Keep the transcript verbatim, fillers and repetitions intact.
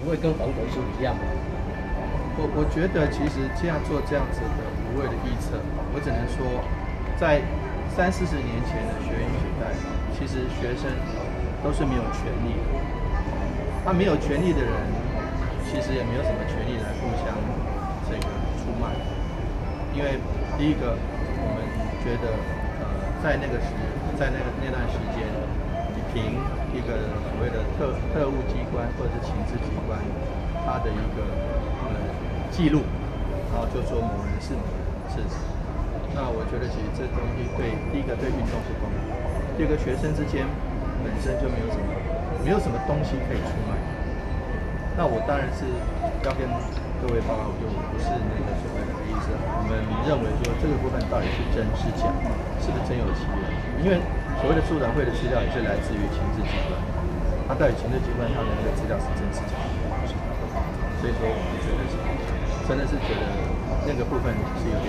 不会跟黄国书一样吗？ 我我觉得其实这样做这样子的无谓的臆测，我只能说，在三四十年前的学运时代，其实学生都是没有权利的。他没有权利的人，其实也没有什么权利来互相这个出卖。因为第一个，我们觉得呃，在那个时，在那个那段时间，你凭一个所谓的特特务机关或者是情治机关，他的一个呃记录，然后就说某人是某人是。那我觉得其实这东西对第一个对运动不公平，第二个学生之间本身就没有什么没有什么东西可以出卖。那我当然是要跟各位报告，就不是那个所谓的黑色。我们认为说这个部分到底是真是假，是不是真有其人？因为所谓的促转会的资料也是来自于情治机关，它到底情治机关它的那个资料是真是假？所以说我们觉得是真的是觉得那个部分是有点